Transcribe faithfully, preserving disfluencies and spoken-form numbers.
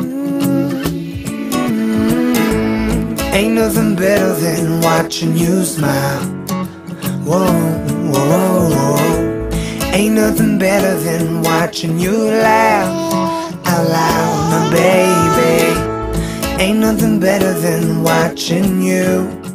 Ain't nothing better than watching you smile. Whoa, whoa, whoa, whoa. Ain't nothing better than watching you laugh out loud, my baby. Ain't nothing better than watching you